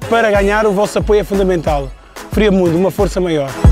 para ganhar o vosso apoio é fundamental. Preferia muito uma força maior.